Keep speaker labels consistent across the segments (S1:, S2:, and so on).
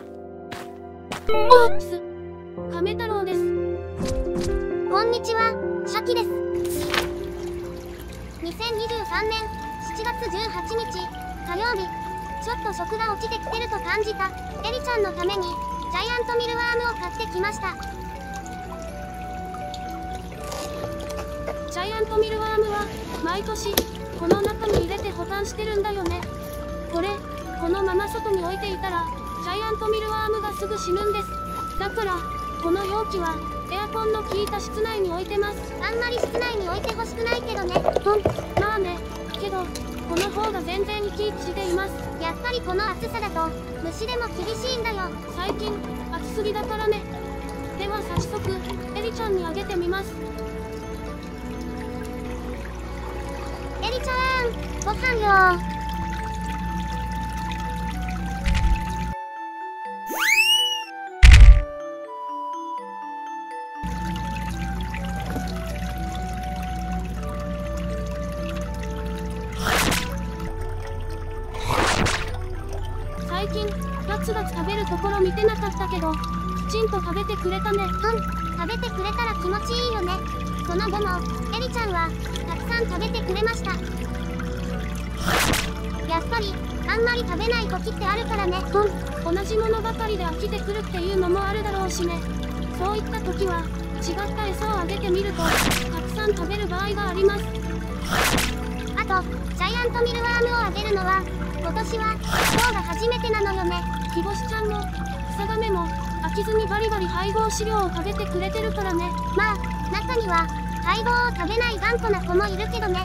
S1: オープス、亀太郎です。
S2: こんにちは、シャキです。2023年7月18日火曜日、ちょっと食が落ちてきてると感じたエリちゃんのためにジャイアントミルワームを買ってきました。
S1: ジャイアントミルワームは毎年この中に入れて保管してるんだよね。このまま外に置いていたらジャイアントミルワームがすぐ死ぬんです。だからこの容器はエアコンの効いた室内に置いてます。
S2: あんまり室内に置いてほしくないけどね。
S1: まあね、けどこの方が全然生き生きしています。
S2: やっぱりこの暑さだと虫でも厳しいんだよ。
S1: 最近暑すぎだからね。では早速エリちゃんにあげてみます。
S2: エリちゃん、ご飯よ。
S1: 最近ガツガツ食べるところ見てなかったけど、きちんと食べてくれたね。
S2: 食べてくれたら気持ちいいよね。その後もエリちゃんはたくさん食べてくれました。やっぱりあんまり食べない時ってあるからね。
S1: 同じものばかりで飽きてくるっていうのもあるだろうしね。そういった時は違った餌をあげてみるとたくさん食べる場合があります。
S2: あとジャイアントミルワームをあげるのは今年は今日が初めてなのよね。
S1: キボシちゃんもクサガメも飽きずにバリバリ配合飼料を食べてくれてるからね。
S2: まあ中には配合を食べない頑固な子もいるけどね。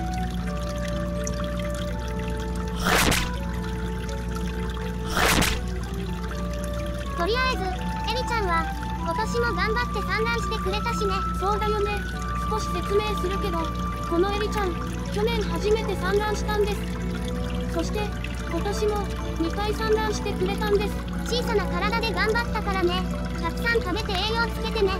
S2: とりあえずエリちゃんは今年も頑張って産卵してくれたしね。
S1: そうだよね。少し説明するけど、このエリちゃん去年初めて産卵したんです。そして今年も2回産卵してくれたんです。
S2: 小さな体で頑張ったからね。たくさん食べて栄養つけてね。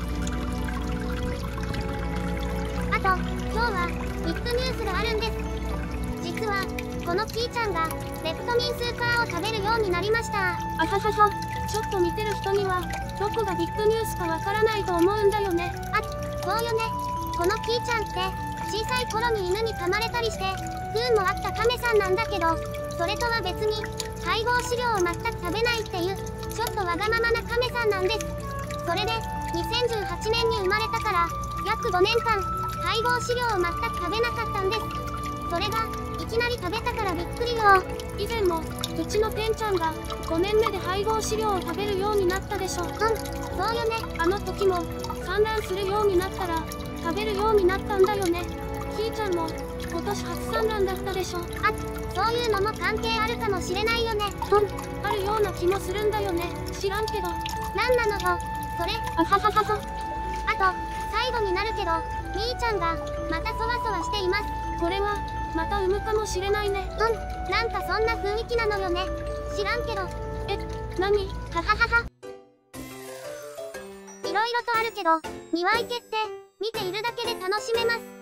S2: あと今日はビッグニュースがあるんです。実はこのキーちゃんがレプトミンスーパーを食べるようになりました。
S1: あははは。ちょっと見てる人にはどこがビッグニュースかわからないと思うんだよね。
S2: そうよね。このキーちゃんって小さい頃に犬に噛まれたりして不運もあったカメさんなんだけど、それとは別に配合飼料を全く食べないっていうちょっとわがままなカメさんなんです。それで2018年に生まれたから約5年間配合飼料を全く食べなかったんです。それがいきなり食べたからびっくりよ。
S1: 以前もうちのペンちゃんが5年目で配合飼料を食べるようになったでしょ。
S2: そうよね。
S1: あの時も産卵するようになったら食べるようになったんだよね。キーちゃんも今年初産卵だったでしょ。
S2: そういうのも関係あるかもしれないよね。
S1: あるような気もするんだよね。知らんけど。
S2: なんなのよそれ。
S1: あはははは。
S2: あと最後になるけどみーちゃんがまたそわそわしています。
S1: これはまた産むかもしれないね。
S2: なんかそんな雰囲気なのよね。知らんけど。
S1: 何？
S2: はははは。いろいろとあるけど庭池って見ているだけで楽しめます。